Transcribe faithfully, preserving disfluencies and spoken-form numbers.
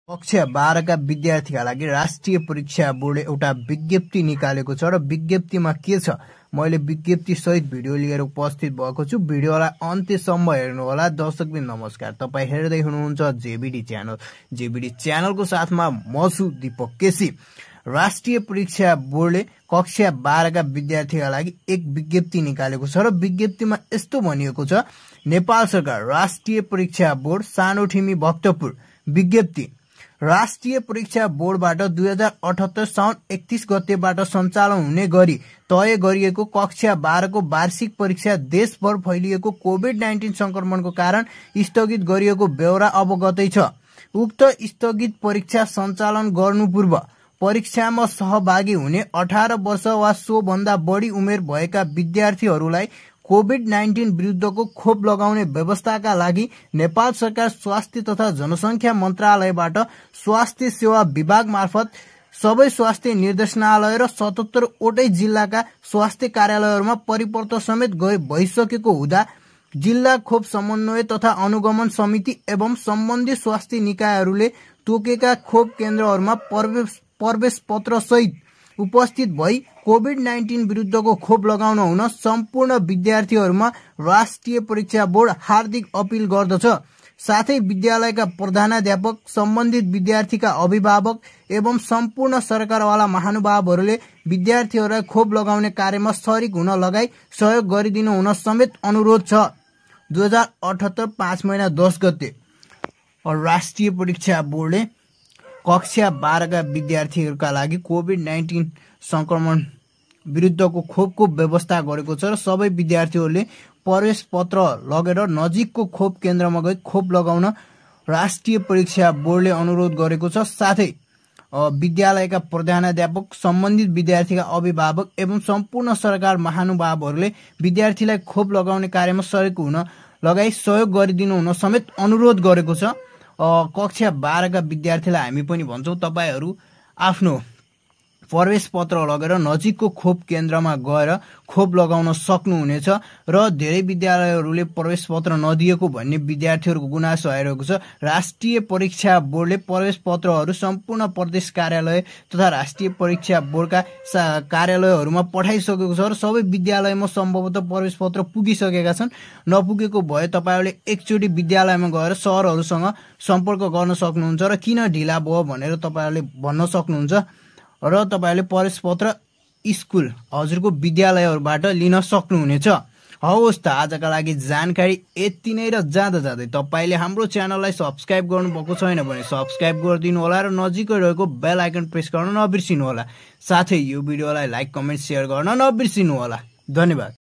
कक्षा बाह्र का विद्यार्थीका लागि राष्ट्रिय परीक्षा बोर्डले एउटा विज्ञप्ति निकालेको छ र विज्ञप्तिमा के छ मैले विज्ञप्ति सहित भिडियो लिएर उपस्थित भएको छु। भिडियोलाई अन्त्यसम्म हेर्नु होला। दर्शकबिन नमस्कार, तपाईं हेर्दै हुनुहुन्छ जेबीडी च्यानल। जेबीडी च्यानलको साथमा म छु दीपक केसी। राष्ट्रिय परीक्षा बोर्डले कक्षा बाह्र का विद्यार्थीका लागि एक विज्ञप्ति निकालेको छ र विज्ञप्तिमा यस्तो भनिएको छ, नेपाल सरकार राष्ट्रिय परीक्षा बोर्ड सानोठिमी भक्तपुर। विज्ञप्ति राष्ट्रिय परीक्षा बोर्डबाट दुई हजार अठहत्तर साउन एकतीस गतेबाट सञ्चालन हुने गरी तय गरिएको कक्षा बाह्र को वार्षिक परीक्षा देशभर फैलिएको कोभिड नाइन्टीन संक्रमणको कारण स्थगित गरिएको बेहोरा अवगतै छ। उक्त स्थगित परीक्षा सञ्चालन गर्नु पूर्व परीक्षामा सहभागी हुने अठार वर्ष वा सो भन्दा बढी उमेर भएका विद्यार्थीहरूलाई कोभिड नाइन्टीन विरुद्धको खोप लगाउने व्यवस्थाका लागि नेपाल सरकार स्वास्थ्य तथा जनसंख्या मन्त्रालयबाट स्वास्थ्य सेवा विभाग मार्फत सबै स्वास्थ्य निर्देशनालय र सतहत्तर वटै जिल्लाका स्वास्थ्य कार्यालयहरूमा परिपत्र समेत भइसकेको हुँदा जिल्ला खोप समन्वय तथा अनुगमन समिति एवं सम्बन्धित स्वास्थ्य निकायहरूले तोकेका खोप केन्द्रहरूमा प्रवेश प्रवेश पत्र सहित उपस्थित भई कोभिड नाइन्टीन विरुद्धको खोप लगाउन हुन सम्पूर्ण विद्यार्थीहरूमा राष्ट्रिय परीक्षा बोर्ड हार्दिक अपील गर्दछ। साथै विद्यालयका प्रधानाध्यापक, सम्बन्धित विद्यार्थीका अभिभावक एवं सम्पूर्ण सरकारवाला महानुभावहरूले विद्यार्थीहरूलाई खोप लगाउने कार्यमा सरिक हुन लगाई सहयोग गरिदिनु हुन समेत अनुरोध छ। दुई हजार अठहत्तर पाँच महिना दस गते राष्ट्रिय परीक्षा बोर्डले कक्षा बाह्र का विद्यार्थीहरूका लागि कोभिड नाइन्टीन संक्रमण विरुद्धको खोपको व्यवस्था गरेको छ र सबै विद्यार्थीहरूले प्रवेश पत्र लगेर नजिकको खोप केन्द्रमा गई खोप लगाउन राष्ट्रिय परीक्षा बोर्डले अनुरोध गरेको छ। साथै विद्यालयका प्रधानाध्यापक, सम्बन्धित विद्यार्थीका अभिभावक एवं सम्पूर्ण सरकार महानुभावहरूले विद्यार्थीलाई खोप लगाउने कार्यमा सरिक हुन लगाई सहयोग गरिदिनु हुन समेत अनुरोध गरेको छ। कक्षा बाह्र का विद्यार्थीलाई हामी पनि भन्छौं, तपाईहरू आफ्नो प्रवेश पत्र लगेर नजिकको खोप केन्द्रमा गएर खोप लगाउन सक्नुहुनेछ र धेरै विद्यालयहरूले प्रवेश पत्र नदिएको भन्ने विद्यार्थीहरूको गुनासो आइरहेको छ। राष्ट्रिय परीक्षा बोर्डले प्रवेश पत्रहरू सम्पूर्ण प्रदेश कार्यालय तथा राष्ट्रिय परीक्षा बोर्डका कार्यालयहरूमा पठाइसकेको छ र सबै विद्यालयमा सम्भवतः प्रवेश पत्र पुगिसकेका छन्। नपुगेको भए तपाईहरूले एकचोटि विद्यालयमा गएर सरहरूसँग सम्पर्क गर्न सक्नुहुन्छ र किन ढिला भयो भनेर तपाईहरूले भन्न सक्नुहुन्छ र तपाईले प्रवेश पत्र स्कुल हजुरको विद्यालयहरूबाट लिन सक्नुहुनेछ। हवस् त, आजका लागि जानकारी यति नै र जाँदा जाँदै तपाईले हाम्रो च्यानललाई सब्स्क्राइब गर्नुभएको छैन भने सब्स्क्राइब गरिदिनु होला र नजिकै रहेको बेल आइकन प्रेस गर्न नबिर्सिनु होला। साथै यो भिडियोलाई लाइक, कमेन्ट, शेयर गर्न नबिर्सिनु होला। धन्यवाद।